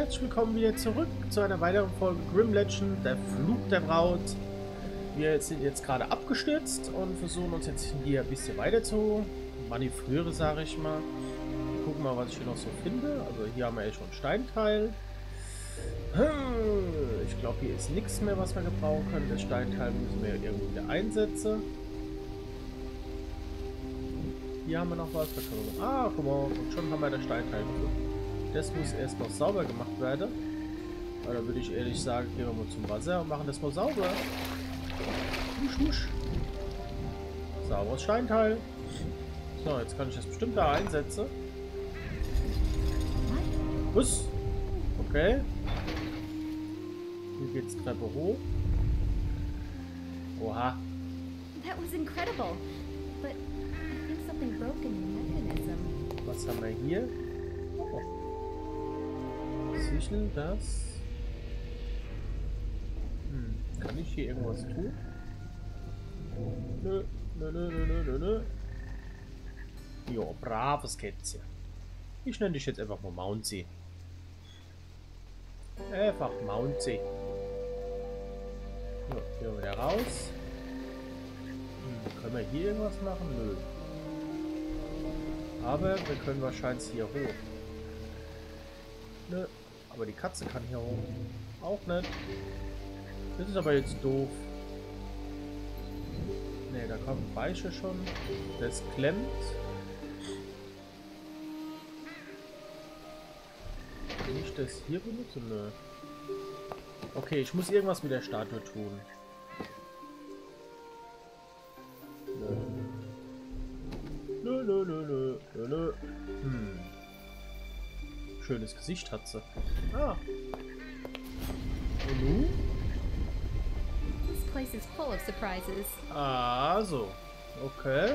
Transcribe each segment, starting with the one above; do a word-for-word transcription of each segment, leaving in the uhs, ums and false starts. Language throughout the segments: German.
herzlich willkommen wieder zurück zu einer weiteren Folge Grim Legend, der Fluch der Braut. Wir sind jetzt gerade abgestürzt und versuchen uns jetzt hier ein bisschen weiter zu manövrieren, sage ich mal. Gucken mal, was ich hier noch so finde. Also hier haben wir ja schon ein Steinteil. Ich glaube, hier ist nichts mehr, was wir gebrauchen können. Das Steinteil müssen wir irgendwo wieder einsetzen. Hier haben wir noch was. Da können wir... Ah, guck mal. Und schon haben wir das Steinteil gefunden. Das muss erst noch sauber gemacht werden. Aber da würde ich ehrlich sagen, gehen wir mal zum Wasser und machen das mal sauber. Husch, husch. Sauberes Steinteil. So, jetzt kann ich das bestimmt da einsetzen. Was? Okay. Hier geht's Treppe hoch. Oha. That was incredible. But I think something broke in the mechanism. Was haben wir hier? Oh. Sichel das. Hm. Kann ich hier irgendwas tun? Nö, nö, nö, nö, nö, nö, nö. Jo, braves Kätzchen. Ich nenne dich jetzt einfach mal Mounty. Einfach Mounty. So, hier wieder raus. Hm, können wir hier irgendwas machen? Nö. Aber wir können wahrscheinlich hier hoch. Nö. Aber die Katze kann hier hoch. Auch nicht. Das ist aber jetzt doof. Ne, da kommt Weiche schon. Das klemmt. Kann ich das hier benutzen? Nö. Okay, ich muss irgendwas mit der Statue tun. Nö, nö, nö, nö, nö, nö. Hm. Schönes Gesicht hat sie. Ah. Und nun? This place is full of surprises. Ah, so. Okay.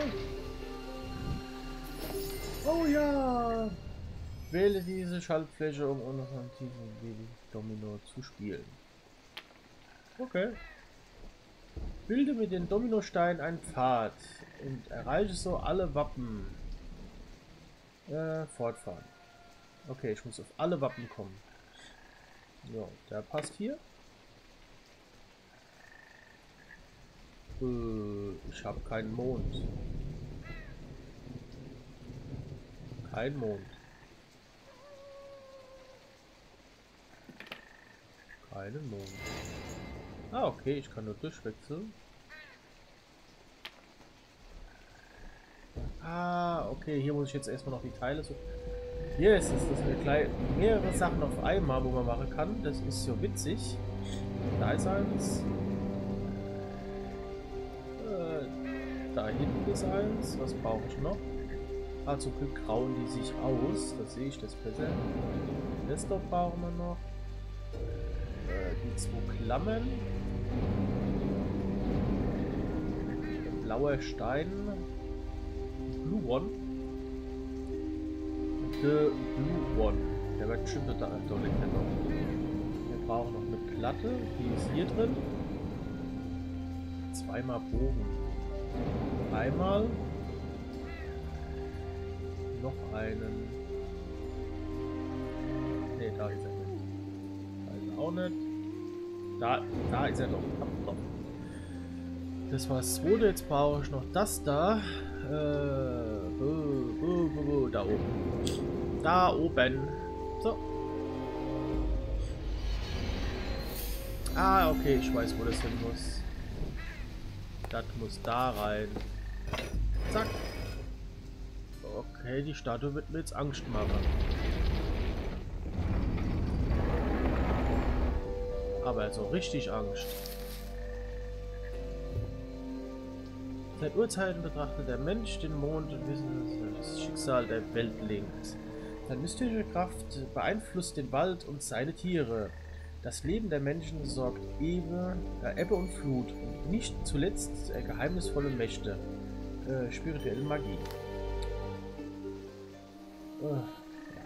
Oh ja. Wähle diese Schaltfläche, um unkontinuierlich Domino zu spielen. Okay. Bilde mit den Dominosteinen einen Pfad und erreiche so alle Wappen. Äh, fortfahren. Okay, ich muss auf alle Wappen kommen. So, der passt hier. Äh, ich habe keinen Mond. Kein Mond. Keinen Mond. Ah, okay, ich kann nur durchwechseln. Ah, okay, hier muss ich jetzt erstmal noch die Teile so. Hier ist es, dass wir gleich mehrere Sachen auf einmal, wo man machen kann. Das ist so witzig. Da ist eins. Äh, da hinten ist eins. Was brauche ich noch? Ah, zum Glück grauen die sich aus. Da sehe ich das besser. Das dort brauchen wir noch. Äh, die zwei Klammern. Blauer Stein. Blue One. The Blue One. Der wird bestimmt da noch. Wir brauchen noch eine Platte. Die ist hier drin. Zweimal Bogen. Einmal. Noch einen. Ne, da ist er nicht. Da ist er auch nicht. Da, da ist er doch. doch. Das war das zweite. Jetzt brauche ich noch das da. Äh, wo, wo, wo, wo, da oben. Da oben. So. Ah, okay, ich weiß, wo das hin muss. Das muss da rein. Zack. Okay, die Statue wird mir jetzt Angst machen. Aber so richtig Angst. Seit Urzeiten betrachtet der Mensch den Mond und wissen, dass das Schicksal der Welt lenkt. Seine mystische Kraft beeinflusst den Wald und seine Tiere. Das Leben der Menschen sorgt Ebbe, äh, Ebbe und Flut und nicht zuletzt äh, geheimnisvolle Mächte, äh, spirituelle Magie. Uh, ja.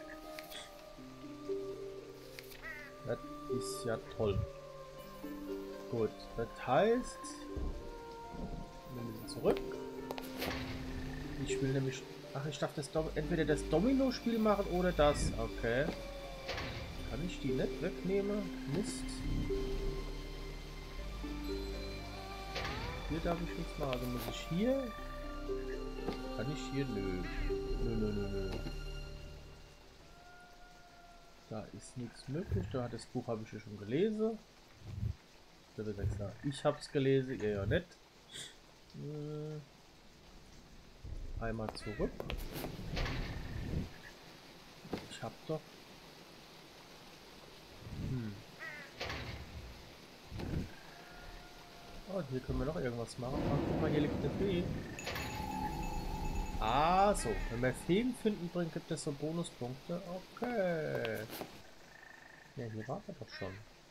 Das ist ja toll. Gut, das heißt, wir müssen zurück. Ich will nämlich... Ach, ich darf das Dom entweder das Domino-Spiel machen oder das. Okay. Kann ich die nicht wegnehmen? Mist. Hier darf ich nichts machen. Also muss ich hier... Kann ich hier? Nö. Nö, nö, nö, nö. Da ist nichts möglich. Da das Buch habe ich ja schon gelesen. Ich habe es gelesen, ihr ja nicht. Einmal zurück. Ich hab doch. Hm. Oh, hier können wir noch irgendwas machen. Ach, guck mal, hier liegt eine Fee. Ah, so. Wenn wir Feen finden, bringt gibt es so Bonuspunkte. Okay. Ja, hier war er doch schon.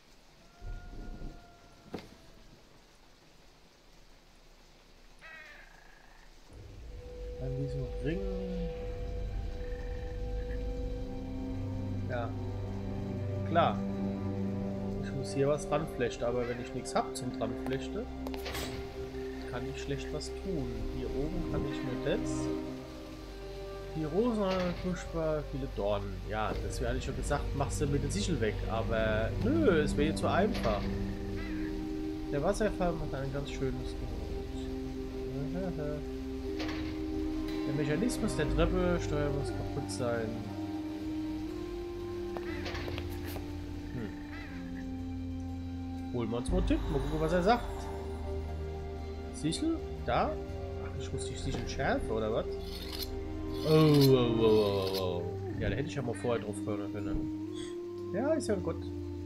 An diesem Ring. Ja. Klar. Ich muss hier was ranflechten, aber wenn ich nichts habe zum dranflechten, kann ich schlecht was tun. Hier oben kann ich nur das. Die Rosen, furchtbar viele Dornen. Ja, das wäre eigentlich schon gesagt, machst du mit der Sichel weg. Aber nö, es wäre jetzt zu einfach. Der Wasserfall macht ein ganz schönes Geräusch. Der Mechanismus der Treppe steuert muss kaputt sein. Hm. Holen wir uns mal einen Tipp. Mal gucken, was er sagt. Sichel? Da? Ach, ich muss die Sichel schärfen, oder was? Oh, oh, oh, oh, oh. Ja, da hätte ich ja mal vorher drauf hören können. Ja, ist ja gut.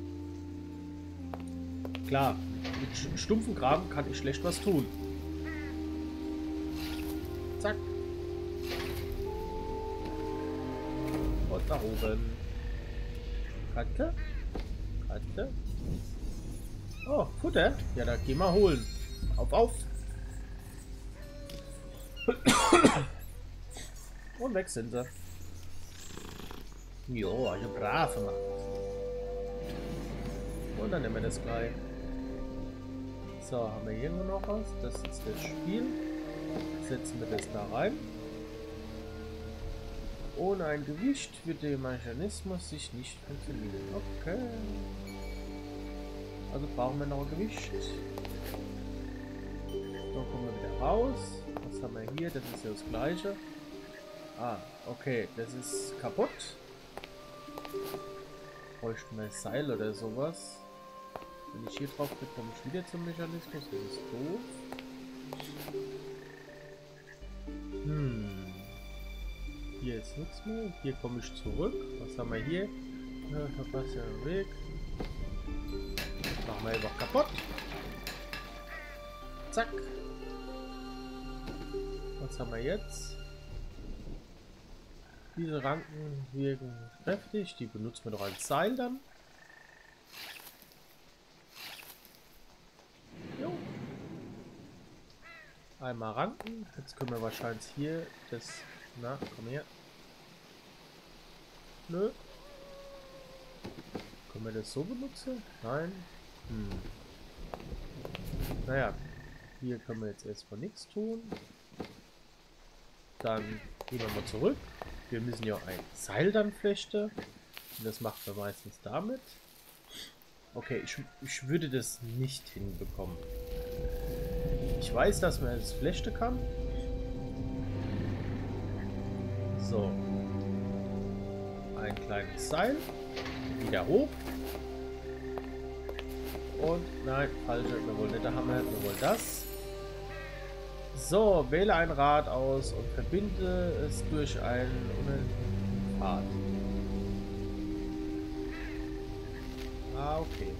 Klar, mit stumpfen Graben kann ich schlecht was tun. Zack. Und nach oben. Kante. Kante. Oh, Futter. Ja, da geh mal holen. Auf, auf. Und weg sind sie. Jo, also brav gemacht. Und dann nehmen wir das gleich. So, haben wir hier nur noch was. Das ist das Spiel. Setzen wir das da rein. Ohne ein Gewicht wird der Mechanismus sich nicht funktionieren. Okay. Also brauchen wir noch ein Gewicht. So, kommen wir wieder raus. Was haben wir hier? Das ist ja das gleiche. Ah, okay, das ist kaputt. Bräuchten wir ein Seil oder sowas. Wenn ich hier drauf klicke, komme ich wieder zum Mechanismus. Das ist doof. Hm. Hier ist nichts mehr. Hier komme ich zurück. Was haben wir hier? Ja, verpasst ja den Weg. Machen wir einfach kaputt. Zack. Was haben wir jetzt? Diese Ranken wirken kräftig. Die benutzen wir doch als Seil dann. Jo. Einmal Ranken. Jetzt können wir wahrscheinlich hier das... Na, komm her. Nö. Können wir das so benutzen? Nein. Hm. Naja. Hier können wir jetzt erstmal nichts tun. Dann gehen wir mal zurück. Wir müssen ja ein Seil dann flechten. Und das macht man meistens damit. Okay, ich, ich würde das nicht hinbekommen. Ich weiß, dass man das flechten kann. So. Ein kleines Seil. Wieder hoch. Und nein, falsche. Wir wollen nicht der Hammer. Wir wollen das. So, wähle ein Rad aus und verbinde es durch einen unendlichen Pfad. Ah, okay.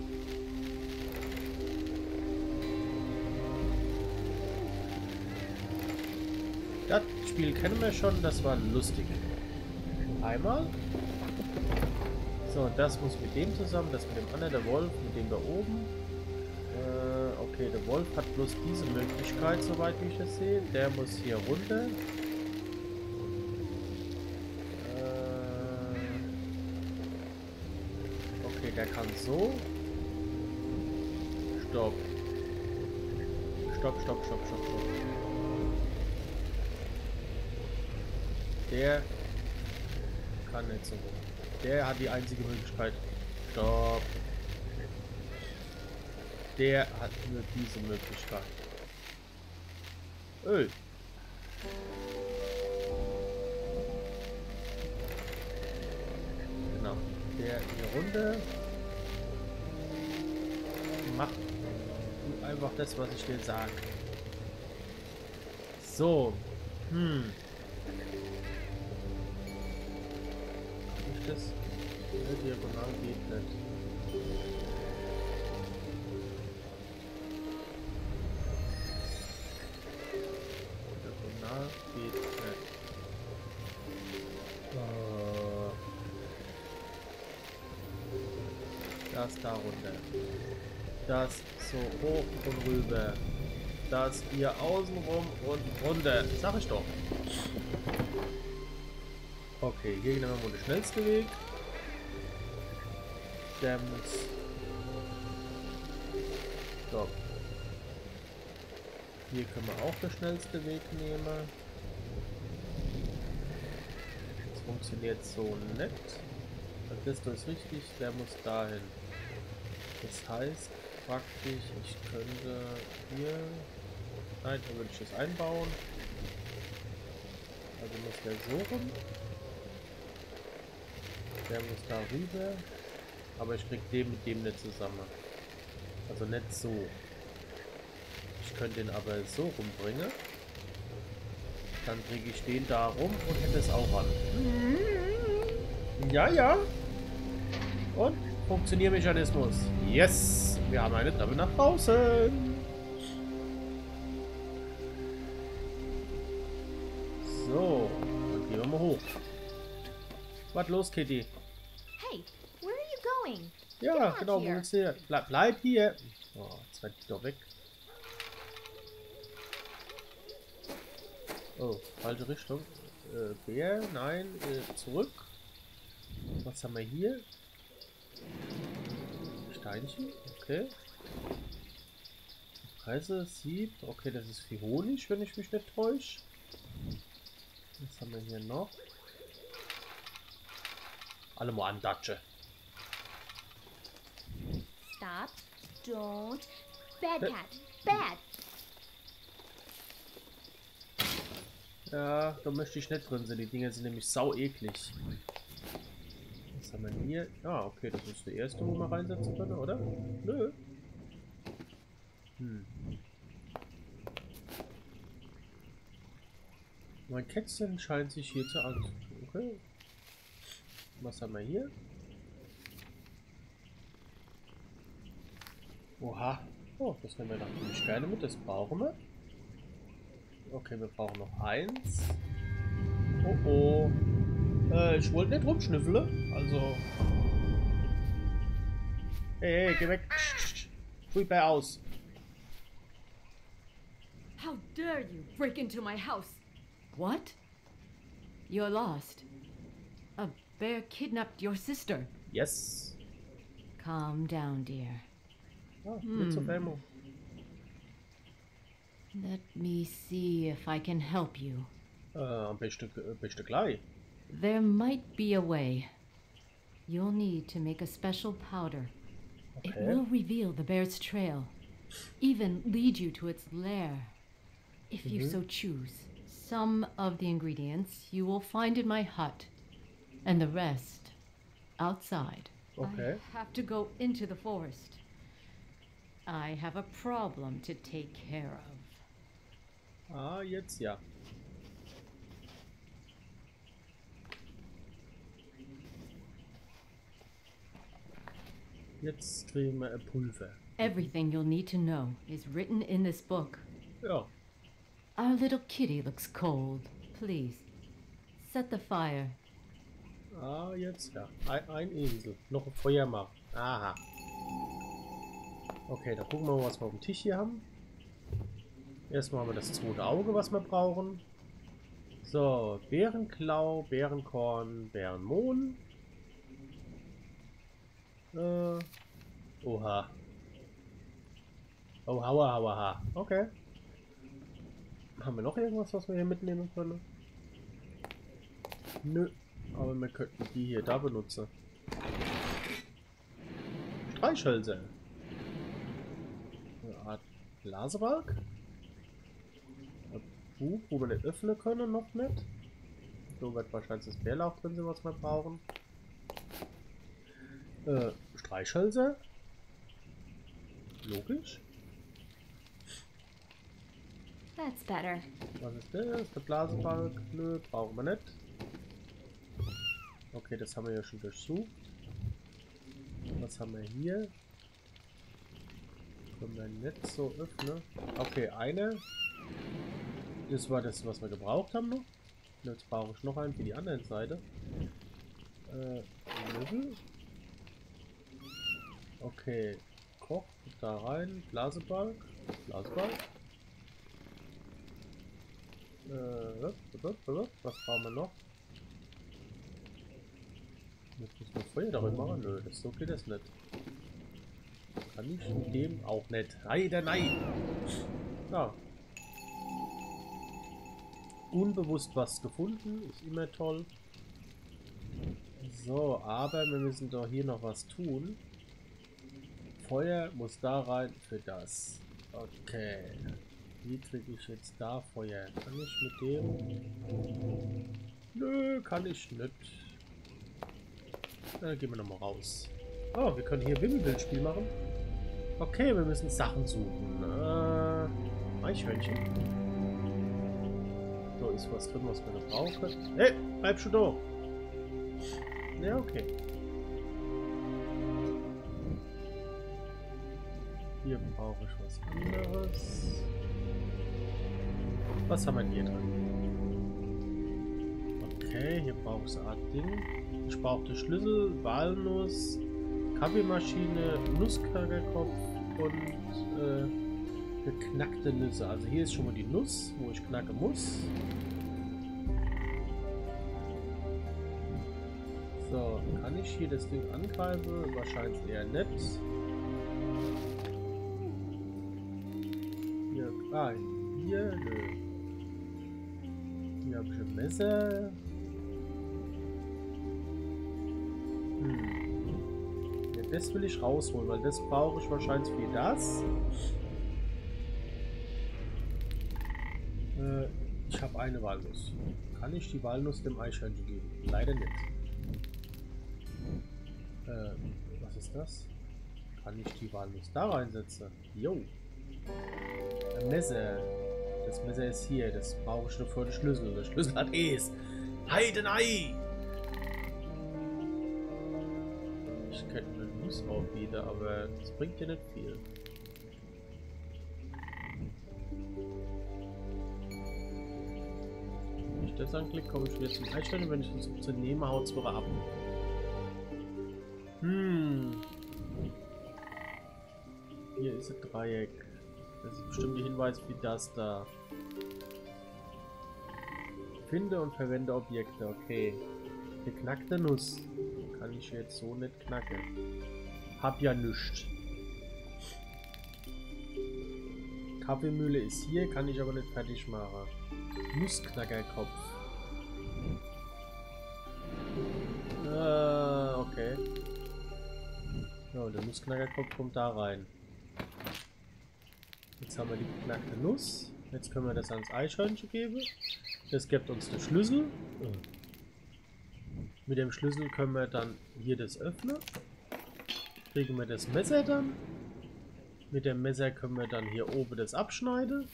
Das Spiel kennen wir schon, das war lustig. Einmal. So, das muss mit dem zusammen, das mit dem anderen, der Wolf, mit dem da oben. Äh, okay, der Wolf hat bloß diese Möglichkeit, soweit ich das sehe. Der muss hier runter. Äh, okay, der kann so. Stopp. Stopp, stopp, stopp, stopp, stopp. Der kann nicht so hoch. Der hat die einzige Möglichkeit. Stopp. Der hat nur diese Möglichkeit. Öl. Genau. Der hier runter. Macht einfach das, was ich dir sage. So. Hm. Kann ich das? Ja, diagonal geht nicht. Diagonal geht nicht. Oh. Das da runter. Das so hoch und rüber. Das hier außenrum und runter. Sag ich doch. Okay, hier nehmen wir mal den schnellsten Weg. Der muss. So. Hier können wir auch den schnellsten Weg nehmen. Das funktioniert so nicht. Das ist richtig, der muss dahin. Das heißt praktisch, ich könnte hier. Nein, dann würde ich das einbauen. Also muss der so rum. Der muss da rüber. Aber ich krieg den mit dem nicht zusammen. Also nicht so. Ich könnte den aber so rumbringen. Dann kriege ich den da rum und hätte es auch an. Ja, ja. Und Funktioniermechanismus. Yes! Wir haben eine Treppe nach draußen. So, dann gehen wir mal hoch. Was los, Kitty? Hey, where are you going? Ja, Get genau, out wo here. willst du her? Bleib, bleib hier. Oh, jetzt rennt die doch weg. Oh, falsche Richtung. Äh, Bär, nein, äh, zurück. Was haben wir hier? Steinchen, okay. Preise, Sieb, okay, das ist für Honig, wenn ich mich nicht täusche. Was haben wir hier noch? Alle mal andatsche. Stop. Don't. Bad cat. Bad. Ja, da möchte ich nicht drin sein. Die Dinger sind nämlich sau eklig. Was haben wir hier? Ah, okay, das ist der erste, wo wir reinsetzen können, oder? Nö. Hm. Mein Kätzchen scheint sich hier zu an. Okay. Was haben wir hier? Oha. Oh, das nehmen wir natürlich gerne mit. Das brauchen wir. Okay, wir brauchen noch eins. Oh oh. Äh, ich wollte nicht rumschnüffeln. Also. Hey, hey, geh weg. Pfui bei aus. How dare you break into my house? What? You're lost. A bear kidnapped your sister. Yes. Calm down, dear. Ah, mit zur Demo. Let me see if I can help you. Äh, am besten, äh, beste gleich. There might be a way. You'll need to make a special powder. It Okay. will reveal the bear's trail, even lead you to its lair, if you Mhm. so choose. Some of the ingredients you will find in my hut, and the rest outside. Okay. I have to go into the forest. I have a problem to take care of. Ah, jetzt ja. Jetzt kriegen wir ein Pulver. Everything you'll need to know is written in this book. Ja. Our little kitty looks cold. Please, set the fire. Ah, jetzt ja. Ein, ein Esel. Noch ein Feuer machen. Aha. Okay, dann gucken wir mal, was wir auf dem Tisch hier haben. Erstmal haben wir das zweite Auge, was wir brauchen. So, Bärenklau, Bärenkorn, Bärenmohn. Äh, oha. Oh, hauer, hauer, ha. Okay. Haben wir noch irgendwas, was wir hier mitnehmen können? Nö. Aber wir könnten die hier da benutzen. Streichhölzer. Eine Art Blasebalg. Ein Buch, wo wir nicht öffnen können, noch nicht. So wird wahrscheinlich das Bärlauch drin sein, was wir brauchen. Äh, Streichhölzer. Logisch. That's better. Was ist das? Der Blasebalg? Nö, brauchen wir nicht. Okay, das haben wir ja schon durchsucht. Was haben wir hier? Können wir nicht so öffnen. Okay, eine. Das war das, was wir gebraucht haben noch. Jetzt brauche ich noch einen für die andere Seite. Äh, Löffel. Okay, Koch, da rein. Blasebalg. Blasebalg. Äh, was brauchen wir noch? Jetzt muss man Feuer darin machen. Nö, das so geht das nicht. Kann ich mit dem auch nicht. Leider nein. Ja. Unbewusst was gefunden. Ist immer toll. So, aber wir müssen doch hier noch was tun. Feuer muss da rein für das. Okay. Wie kriege ich jetzt da Feuer? Kann ich mit dem? Nö, kann ich nicht. Dann gehen wir noch mal raus. Oh, wir können hier Wimmelbildspiel machen. Okay, wir müssen Sachen suchen. Äh, Eichhörnchen. So, ist was drin, was wir noch brauchen. Hey, bleib schon da. Ja, okay. Hier brauche ich was anderes. Was haben wir hier drin? Okay, hier brauche ich so eine Art Ding. Ich brauche den Schlüssel, Walnuss, Kaffeemaschine, Nussknackerkopf und äh, geknackte Nüsse. Also hier ist schon mal die Nuss, wo ich knacken muss. So, kann ich hier das Ding angreifen? Wahrscheinlich eher nicht. Hier, ah, hier, nö. Hier habe ich ein Messer. Hm. Ja, das will ich rausholen, weil das brauche ich wahrscheinlich für das. Äh, ich habe eine Walnuss. Kann ich die Walnuss dem Eichhörnchen geben? Leider nicht. Äh, was ist das? Kann ich die Walnuss da reinsetzen? Jo. Ein Messer. Das Messer ist hier. Das brauche ich nur für den Schlüssel. Der Schlüssel hat es. Heidenei! Ich könnte eine Nuss aufbieten, aber das bringt ja nicht viel. Wenn ich das anklicke, komme ich wieder zum Einstellen. Wenn ich das zu nehmen, haut es wieder ab. Hm. Hier ist ein Dreieck. Das ist bestimmt der Hinweis wie das da. Finde und verwende Objekte. Okay. Geknackte Nuss. Kann ich jetzt so nicht knacken. Hab ja nichts. Kaffeemühle ist hier, kann ich aber nicht fertig machen. Nussknackerkopf. Ah, okay. Ja, der Nussknackerkopf kommt da rein. Jetzt haben wir die geknackte Nuss. Jetzt können wir das ans Eichhörnchen geben. Das gibt uns den Schlüssel. Mit dem Schlüssel können wir dann hier das öffnen. Kriegen wir das Messer dann. Mit dem Messer können wir dann hier oben das abschneiden.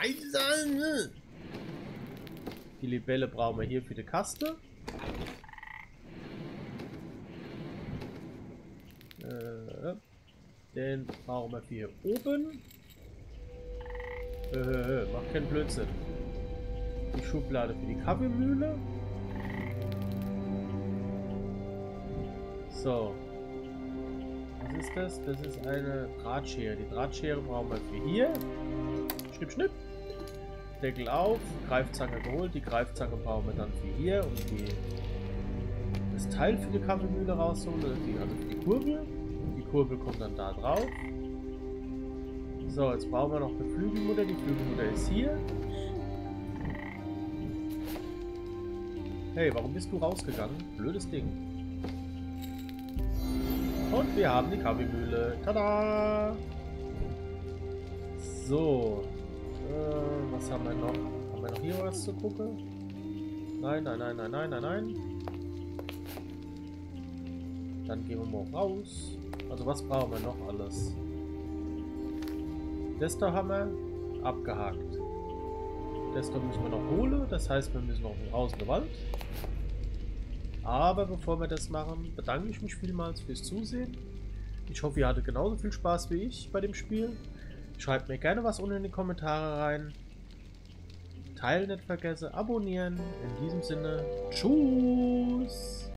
Die Libelle brauchen wir hier für die Kaste. Äh, den brauchen wir für hier oben. Äh, macht keinen Blödsinn. Die Schublade für die Kaffeemühle. So. Was ist das? Das ist eine Drahtschere. Die Drahtschere brauchen wir für hier. Schnipp, schnipp. Deckel auf. Greifzange geholt. Die Greifzange brauchen wir dann für hier, um die, das Teil für die Kaffeemühle rauszuholen. Also für die Kurbel. Die Kurbel kommt dann da drauf. So, jetzt brauchen wir noch eine Flügelmutter. Die Flügelmutter ist hier. Hey, warum bist du rausgegangen? Blödes Ding. Und wir haben die Kaffeemühle. Tada! So. Äh, was haben wir noch? Haben wir noch hier was zu gucken? Nein, nein, nein, nein, nein, nein, nein. Dann gehen wir mal raus. Also was brauchen wir noch alles? Das da haben wir abgehakt. Das da müssen wir noch holen. Das heißt, wir müssen noch raus in den Wald. Aber bevor wir das machen, bedanke ich mich vielmals fürs Zusehen. Ich hoffe, ihr hattet genauso viel Spaß wie ich bei dem Spiel. Schreibt mir gerne was unten in die Kommentare rein. Teilen nicht vergessen, abonnieren. In diesem Sinne, tschüss!